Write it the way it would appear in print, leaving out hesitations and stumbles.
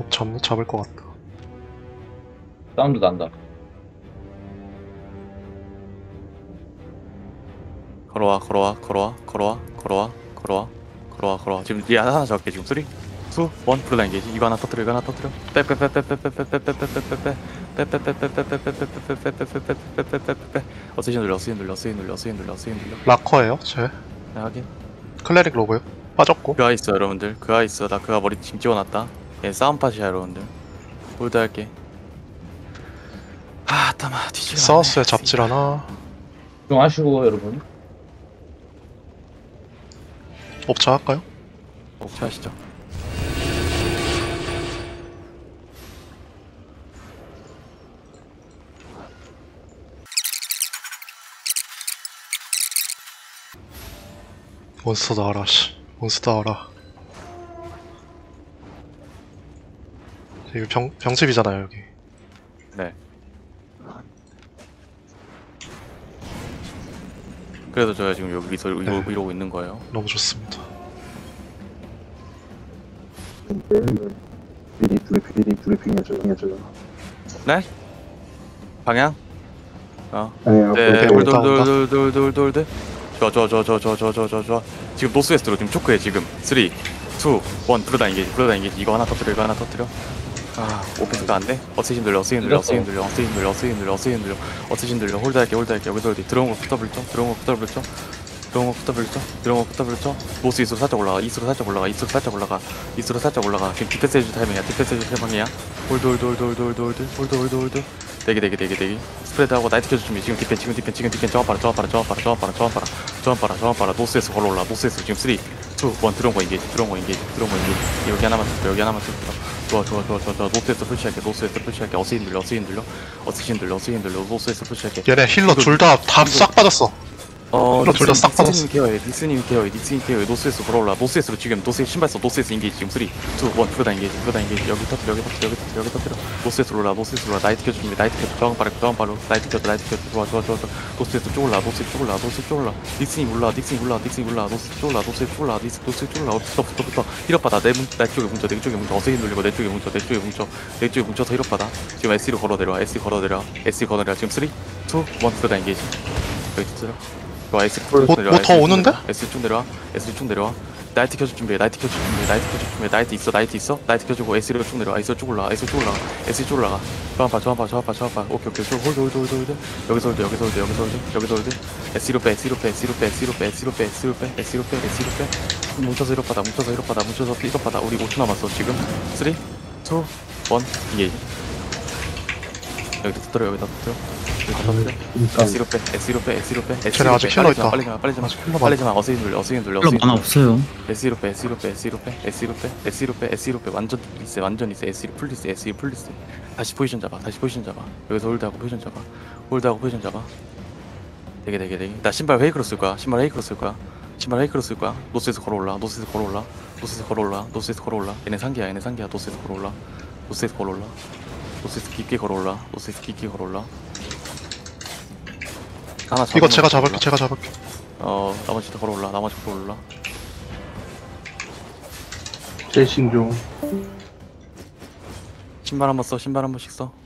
잡을 것 같다. 사운드 난다. 걸어와. 지금 얘 하나 잡을게. 지금 3, 2, 1 프로다 인게이지. 이거 하나 터뜨려. 어세신 눌려. 라커예요, 제. 네, 확인. 클레릭 로고요. 빠졌고. 그아 있어 여러분들. 그아 있어. 나 그아 머리 지금 찍어놨다. 얘 싸움팟이야 여러분들. 홀드 할게. 아 따마 뒤지가 사우스에 잡질 않아. 좀 하시고 여러분. 업차 할까요? 목차 하시죠. 몬스터 나와라, 씨. 몬스터 나와라. 이거 병집이잖아요, 여기. 네. 그래서 저희가 지금 여기서 이러고 있는 거예요. 너무 좋습니다. 브리핑 해줘요. 네? 방향? 아니요. 네, 홀드, 돌. 좋아. 지금 노스웨스트로 지금 초크해 지금. 3, 2, 1 브로다 인게이지. 이거 하나 터뜨려. 아, 오펜스가 안 돼? 어쌔신 눌려. 어쌔신 눌려. 홀드 할게. 여기서 어디 들어온 거 붙어 불죠. 노스 이스로 살짝 올라가. 이스로 살짝 올라가. 지금 디펜스 해줄 타이밍이야. 홀드. 대기. 스프레드하고 나이트 켜줄 준비. 지금 디펜. 저항 빨아. 노스에서 걸어올라. 지금 3, 2, 1 들어온 거 인게이지. 여기 하나만 뜯어. 좋아. 노스에서 푸시할게. 어쌔신 눌려. 노스에서 푸시할게. 얘네 힐러 둘 다 싹 빠졌어. 힐러 둘 다 싹 빠졌어. 니스님 케어해. 노스에서 걸어올라. 노스에서로 지금 노스 신발 써. 노스에서 인게이지. 지금 3, 2, 1 프로다 인게이지. 여기 터뜨려. 노스에서 올라. 나이트 켜줄 준비. 저항 빠르. 나이트 켜. 좋아. 노스에서 쭉 올라. 닉슨이 올라. 노스 쭉 올라. 붙어. 힐업 받아. 내 쪽에 뭉쳐. 어세인 돌리고 내 쪽에 뭉쳐서 힐업 받아. 지금 SE로 걸어 내려와. SE 걸어 내려. 지금 3, 2, 1 프로다 인게이지. 여기 터뜨려. 좋아. SE 뭐 더 오는데? SE 쭉 내려와. 나이트 켜줄 준비. 나이트 있어. 나이트 켜주고 SE로 쭉 내려와. SE 쭉 올라가. 저항 봐. 오케이. 홀드. 여기서 홀드. SE로 빼. 뭉쳐서 힐업 받아. 우리 5초 남았어. 지금 3, 2, 1 이게 여기다 터뜨려. S로 빼. 쟤네 아직 힐러 있다. 빨리 좀. 힐러 빨리 좀. 어세인 눌려. 힐러 만화 없어요. S로 빼. 완전 있어. SE 풀리스. 다시 포지션 잡아. 여기서 홀드하고 포지션 잡아. 되게. 나 신발 헤이크로 쓸 거야. 노스에서 걸어올라. 얘네 상기야. 노스에서 걸어올라. 노스에서 깊게 걸어올라. 하나 이거 잡으면 제가 잡을게. 나머지 다 걸어올라. 제싱 중. 신발 한 번씩 써.